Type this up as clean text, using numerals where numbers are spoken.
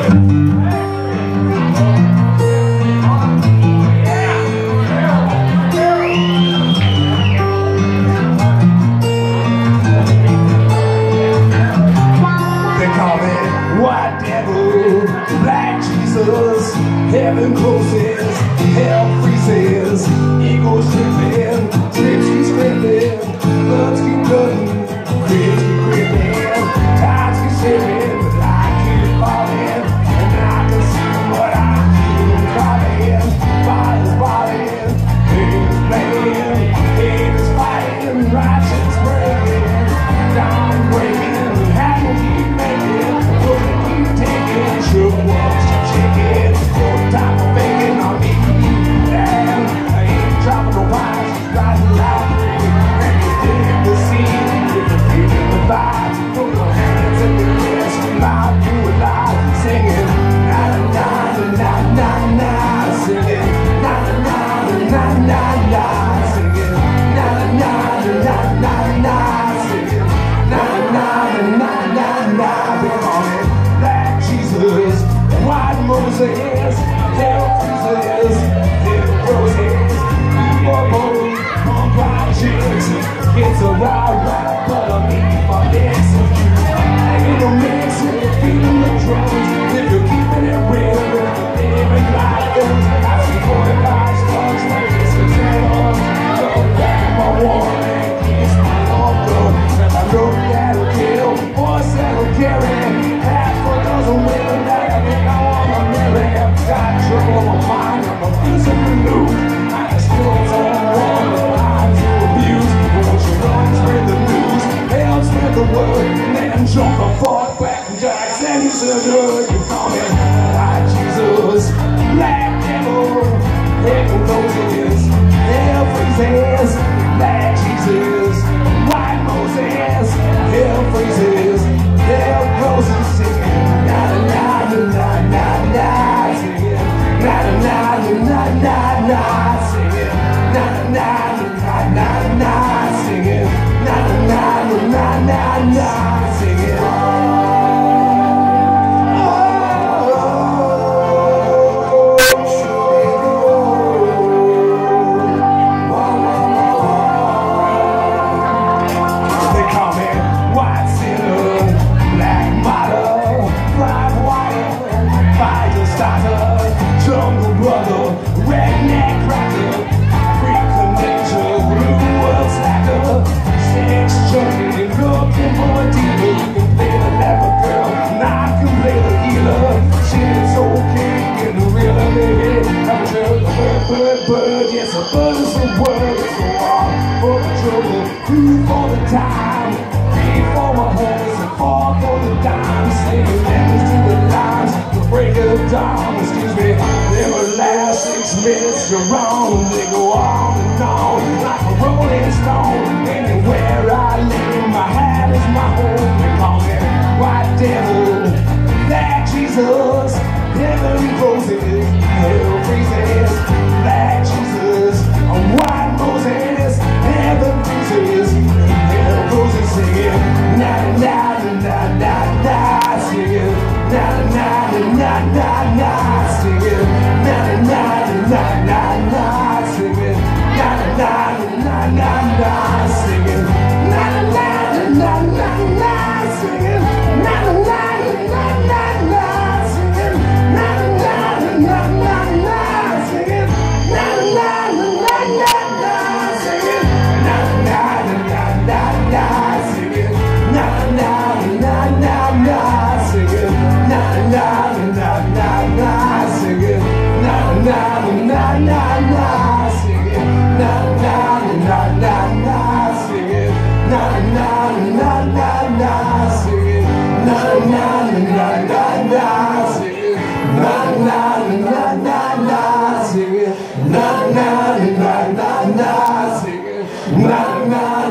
Heaven closes, hell freezes, egos tripping, slips keep spinning, bloods keep blooding, grids keep gripping, tides keep slipping, but I keep falling, and I can see what I keep calling. Body's falling, haters playing, haters fighting, righteous breaking, down breaking, having keep making, pulling keep taking, sure walks keep shaking. Time for faking on me, damn, I ain't dropping no vibes, just riding loud, and you dig the scene, if you're feeling the vibe, put your hands in the air, scream loud, do it loud, singing, na na na na na na, singing, na na na na na na, singing, na na na na na, singing, na na na na na, they call it Black Jesus, White Moses. Hell freezes, hell roses, people bold, punk rock chicks. It's a wild ride, but I need my mix of truth. Ain't no mix if you're feeling the drums. If you're keeping it real, if you're living like those. I see 45 slugs, like this is animals. Go back my warning, it's my uncle. And I know that'll kill, boys that'll carry. Half a dozen women that I think I wanna marry. Got trouble on my mind, I'm abusing the news. I still don't want the lives to abuse. Won't you run, spread the news, help spread the word, and then jump the fuck back and Jackson. You said good, you call me White Jesus, Black Devil, heaven closes, hell freezes, Black Jesus, White Moses, hell freezes, hell closes, singing, na na na na na na. Na na na na na na, singing. Na na na na na, singing. Na na na na na, singing. They call me white sinner, black martyr, fried wire, fire starter. Jungle brother, redneck cracker, freak connection, blue world slacker, sex junkie, looking for a dealer. You can play the leper girl, and I can play the healer. Shit's okay, getting realer, baby. I'm sure the bird, yes, a bird is a word, it's a walk for the trouble, two for the time, three for my homies, and four for the dime, singing letters to the lines, the break of dawn, excuse me. Never last 6 minutes, you're wrong. They go on and on like a rolling stone. Anywhere I live, my hat is my home. They call me White Devil, Black Jesus, heaven closes, hell freezes, Black Jesus, White Moses, heaven freezes, hell closes, singing, na na na na na, singing, na na na na na, singing. Na na na na na, singing. Na na na na na, singing. Na na na na na, singing. Na na na na na, singing. Na na na na na, singing. Na na na na na, singing. Na na na na na, singing. Na na na na na, singing. Na na na na na, singing. Na na na na na, singing. Na na na na na, singing. Na na na na na, singing. Na na na na na, singing. Na na na na na, singing. Na na na na na, singing. Na na